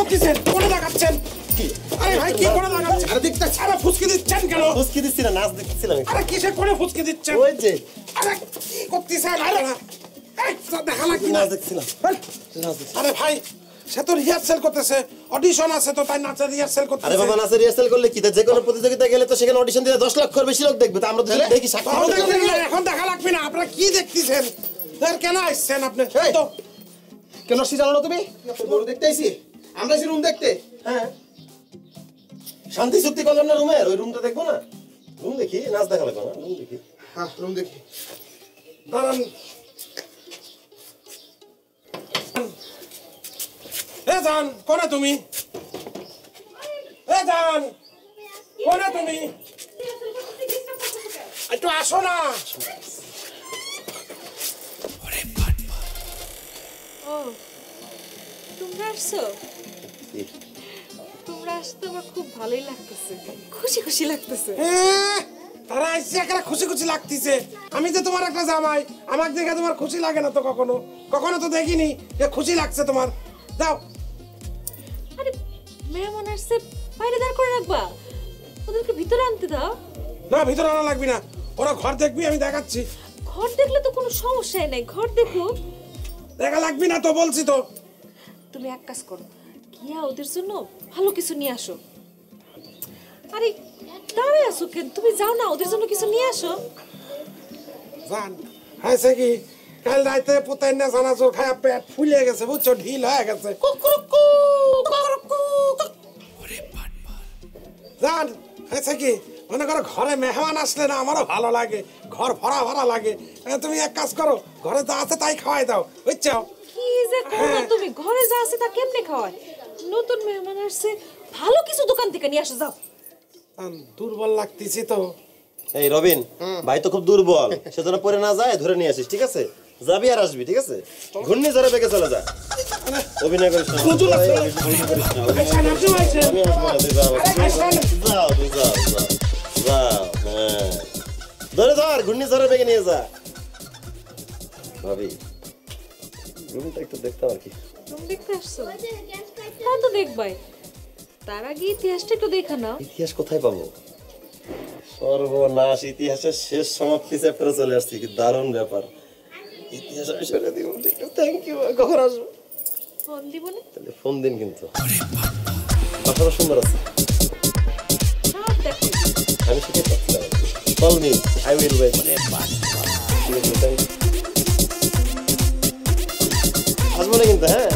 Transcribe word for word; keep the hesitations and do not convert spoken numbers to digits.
করতেছেন? কোনে লাগাচ্ছেন? কি? আরে ভাই কি কোনে লাগাচ্ছেন? আরে দেখতে আরে ফুসকে দিচ্ছেন কেন? ফুসকে দিচ্ছি না, নাচ দেখতেছিলাম। আরে কিসে কোনে ফুসকে দিচ্ছেন? ওই যে আরে কি করতেছেন? আরে এই দেখা লাগবে না। নাচ দেখছিলাম। আরে ভাই সে তো রিহার্সাল করতেছে, অডিশন আছে তো, তাই নাচের রিহার্সাল করতেছে। আরে বাবা নাচের রিহার্সাল করলে কি, যে কোনো প্রতিযোগিতায় গেলে তো সেখানে অডিশন দিলে দশ লক্ষের বেশি লোক দেখবে, তা আমরা তো দেখি সাক্ষী। এখন দেখা লাগবে না। আপনারা কি দেখতেছেন? কেন আসছেন আপনি? তো কেন আসছি জানো না তুমি? বড় দেখতে আইছি, আমরা আইছি রুম দেখতে। হ্যাঁ শান্তি চুক্তি করলাম না রুমের, ওই রুমটা দেখবো না? রুম দেখি, নাচ দেখা লাগবে না, রুম দেখি। হ্যাঁ রুম দেখি। দাঁড়ান। এ জান কোনে তুমি? এ জান কোনে তুমি? একটু আসো না। ও তোমরা আসছো? তোমরা আসতে আমার খুব ভালোই লাগতেছে, খুশি খুশি লাগতেছে। তারা আসছে একটা খুশি খুশি লাগতেছে। আমি যে তোমার একটা জামাই, আমাকে দেখে তোমার খুশি লাগে না তো? কখনো কখনো তো দেখিনি যে খুশি লাগছে তোমার। দাও। আরে মেহমান আসছে, বাইরে দাঁড় করে রাখবা, ওদেরকে ভিতরে আনতে দাও। না ভিতরে আনা লাগবে না, ওরা ঘর দেখবি, আমি দেখাচ্ছি। ঘর দেখলে তো কোনো সমস্যাই নাই, ঘর দেখো। দেখা লাগবে না তো বলছি তো। তুমি এক কাজ করো, গিয়া ওদের জন্য ভালো কিছু নিয়ে আসো। আরে দাঁড়িয়ে আসো কেন? তুমি যাও না, ওদের জন্য কিছু নিয়ে আসো। জান হয়েছে কি, কাল রাতে পোতাই না জানাজোর খায়া পেট ফুলে গেছে, বুঝছো, ঢিল হয়ে গেছে। জান হয়েছে কি, মনে করো ঘরে মেহমান আসলে না আমারও ভালো লাগে, ঘর ভরা ভরা লাগে। তুমি এক কাজ করো, ঘরে যা আছে তাই খাওয়াই দাও, বুঝছো? কি যে করো তুমি, ঘরে যা আছে তা কেমনে খাওয়ায়? নতুন মেহমান আসছে, ভালো কিছু দোকান থেকে নিয়ে আসো, যাও। দুর্বল লাগতেছি তো। এই রবিন ভাই তো খুব দুর্বল, সেজন্য পরে না যায়, ধরে নিয়ে আসিস, ঠিক আছে? যাবি আর আসবি, ঠিক আছে? ঘূর্ণি ঝড়ে বেগে চলে যা, অভিনয় করিস না। ধরে ধর, ঘূর্ণি ঝড়ে বেগে নিয়ে যা। ভাবি রুমটা একটু দেখতাম আর কি। তুমি দেখতে আসছো? হ্যাঁ তো দেখবাই, তার আগে ইতিহাসটা একটু দেখা নাও। ইতিহাস কোথায় পাবো? সর্বনাশ, ইতিহাসের শেষ সমাপ্তি চ্যাপ্টারে চলে আসছি, কি দারুণ ব্যাপার। ইতিহাস আমি সেটা দিব, থ্যাংক ইউ। কখন আসবো? ফোন দিব না? তাহলে ফোন দিন কিন্তু। বাসাটা সুন্দর আছে, সব দেখো। আমি সেটাই পাচ্ছিলাম। Call me, I will wait. আসবো না কিন্তু, হ্যাঁ?